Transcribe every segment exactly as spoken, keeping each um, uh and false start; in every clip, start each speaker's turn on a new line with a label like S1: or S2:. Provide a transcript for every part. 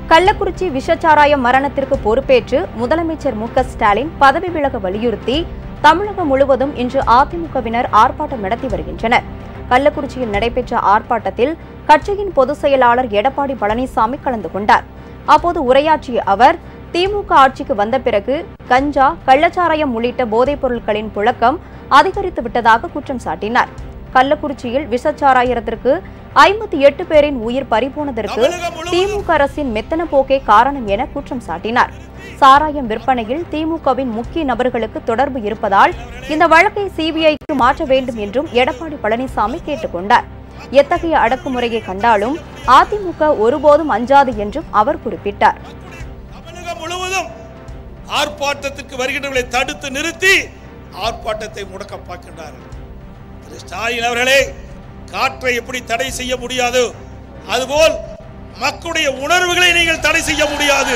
S1: கள்ளக்குறிச்சி விஷச்சாராய மரணத்திற்கு பொறுப்பேற்று முதலமைச்சர் மு க ஸ்டாலின் பதவி விலக வலியுறுத்தி தமிழகம் முழுவதும் இன்று அதிமுகவினர் ஆர்ப்பாட்டம் நடத்தி வருகின்றனர். கள்ளக்குறிச்சியில் நடைபெற்ற ஆர்ப்பாட்டத்தில் கட்சியின் பொதுச் செயலாளர் எடப்பாடி பழனிசாமி கலந்து கொண்டார். அப்போது உரையாற்றிய அவர், திமுக ஆட்சிக்கு வந்த பிறகு கஞ்சா, கள்ளச்சாராயம் உள்ளிட்ட போதைப் பொருட்களின் புழக்கம் அதிகரித்து விட்டதாக குற்றம் சாட்டினார். கள்ளக்குறிச்சியில் விஷச்சாராயத்திற்கு ஐம்பத்தி எட்டு பேரின் உயிர் பறிபோனதற்கு திமுக அரசின் மெத்தன போக்கே காரணம் என குற்றம் சாட்டினார். சாராயம் விற்பனையில் திமுகவின் முக்கிய நபர்களுக்கு தொடர்பு இருப்பதால் இந்த வழக்கை சிபிஐக்கு மாற்ற வேண்டும் என்றும் எடப்பாடி பழனிசாமி கேட்டுக் கொண்டார். எத்தகைய அடக்குமுறையை கண்டாலும் அதிமுக ஒருபோதும் அஞ்சாது என்றும் அவர் குறிப்பிட்டார்.
S2: தமிழகம் முழுவதும் ஆர்ப்பாட்டத்திற்கு வருகின்றவர்களை தடுத்து நிறுத்தி ஆர்ப்பாட்டத்தை முடக்க பார்க்கின்றார்கள். திரு ஸ்டாலின் அவர்களே, காற்றை எப்படி தடை செய்ய முடியாது, அதுபோல் மக்களுடைய உணர்வுகளை நீங்கள் தடை செய்ய முடியாது,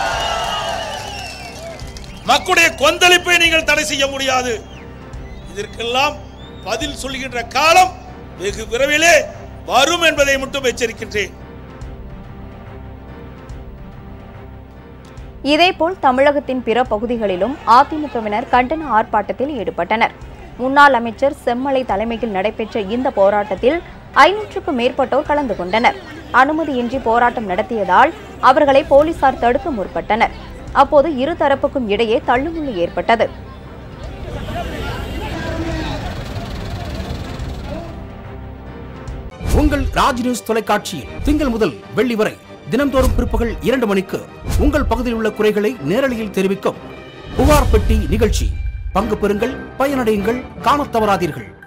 S2: மக்களுடைய கொந்தளிப்பை நீங்கள் தடை செய்ய முடியாது. இதற்கெல்லாம் பதில் சொல்கின்ற காலம் வெகு விரைவிலே வரும் என்பதை மட்டும் எச்சரிக்கின்றேன்.
S1: இதேபோல் தமிழகத்தின் பிற பகுதிகளிலும் அதிமுகவினர் கண்டன ஆர்ப்பாட்டத்தில் ஈடுபட்டனர். முன்னாள் அமைச்சர் செம்மலை தலைமையில் நடைபெற்ற இந்த போராட்டத்தில் ஐநூற்றுக்கும் மேற்பட்டோர் கலந்து கொண்டனர். அனுமதியின்றி போராட்டம் நடத்தியதால் அவர்களை போலீசார் தடுக்க முற்பட்டனர். அப்போது இரு தரப்புக்கும் இடையே தள்ளுமுள்ளு ஏற்பட்டது.
S3: உங்கள் ராஜ் நியூஸ் தொலைக்காட்சியில் திங்கள் முதல் வெள்ளி வரை தினந்தோறும் பிற்பகல் இரண்டு மணிக்கு உங்கள் பகுதியில் உள்ள குறைகளை நேரலையில் தெரிவிக்கும் புகார் பெட்டி நிகழ்ச்சி. பங்கு பெறுங்கள், பயனடையுங்கள், காணத் தவறாதீர்கள்.